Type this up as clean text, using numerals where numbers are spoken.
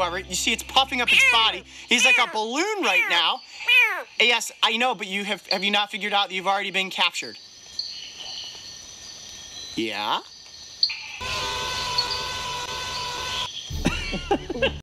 however. You see it's puffing up its body. He's like a balloon right now. Yes, I know, but have you not figured out that you've already been captured? Yeah?